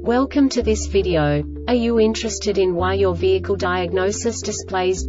Welcome to this video. Are you interested in why your vehicle diagnosis displays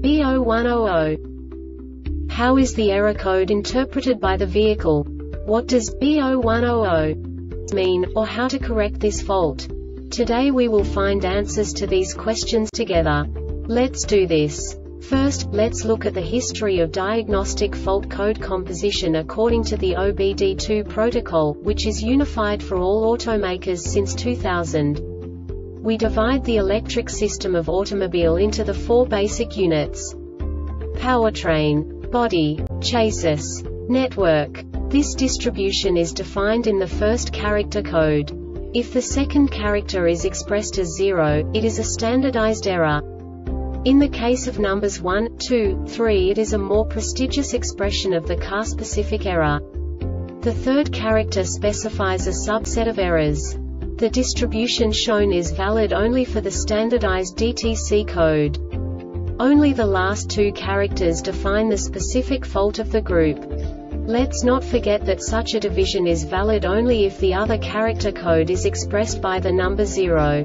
B0100? How is the error code interpreted by the vehicle? What does B0100 mean, or how to correct this fault? Today we will find answers to these questions together. Let's do this. First, let's look at the history of diagnostic fault code composition according to the OBD2 protocol, which is unified for all automakers since 2000. We divide the electric system of automobile into the four basic units: powertrain, body, chassis, network. This distribution is defined in the first character code. If the second character is expressed as 0, it is a standardized error. In the case of numbers 1, 2, 3, it is a more prestigious expression of the car-specific error. The third character specifies a subset of errors. The distribution shown is valid only for the standardized DTC code. Only the last two characters define the specific fault of the group. Let's not forget that such a division is valid only if the other character code is expressed by the number 0.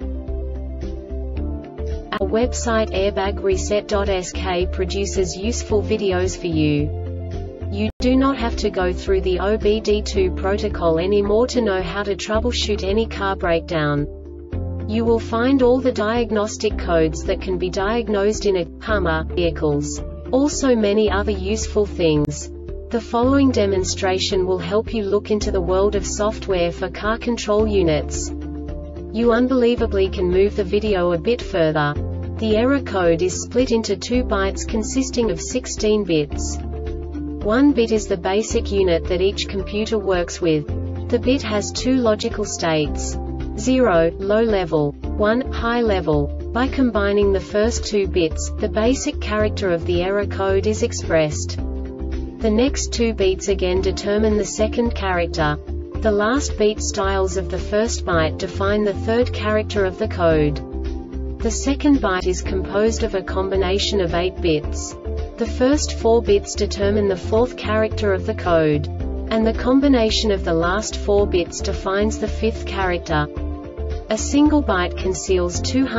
Our website airbagreset.sk produces useful videos for you. You do not have to go through the OBD2 protocol anymore to know how to troubleshoot any car breakdown. You will find all the diagnostic codes that can be diagnosed in a Hummer vehicles. Also many other useful things. The following demonstration will help you look into the world of software for car control units. You unbelievably can move the video a bit further. The error code is split into 2 bytes consisting of 16 bits. 1 bit is the basic unit that each computer works with. The bit has 2 logical states: 0, low level, 1, high level. By combining the first 2 bits, the basic character of the error code is expressed. The next 2 beats again determine the second character. The last beat styles of the first byte define the third character of the code. The second byte is composed of a combination of 8 bits. The first 4 bits determine the fourth character of the code. And the combination of the last 4 bits defines the fifth character. A single byte conceals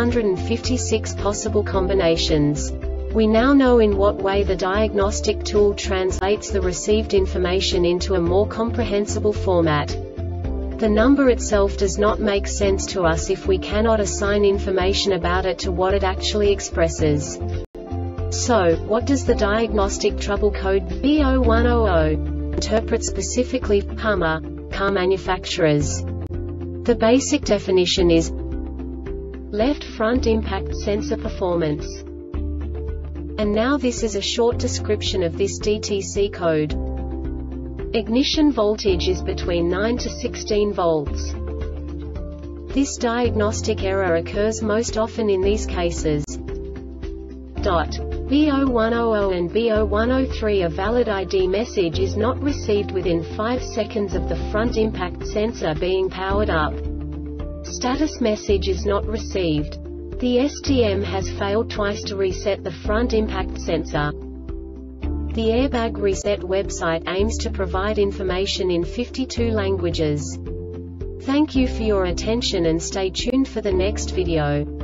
256 possible combinations. We now know in what way the diagnostic tool translates the received information into a more comprehensible format. The number itself does not make sense to us if we cannot assign information about it to what it actually expresses. So, what does the diagnostic trouble code B0100 interpret specifically for Hummer car manufacturers? The basic definition is left front impact sensor performance. And now this is a short description of this DTC code. Ignition voltage is between 9 to 16 volts. This diagnostic error occurs most often in these cases. B0100 and B0103. A valid ID message is not received within 5 seconds of the front impact sensor being powered up. Status message is not received. The STM has failed twice to reset the front impact sensor. The Airbag Reset website aims to provide information in 52 languages. Thank you for your attention and stay tuned for the next video.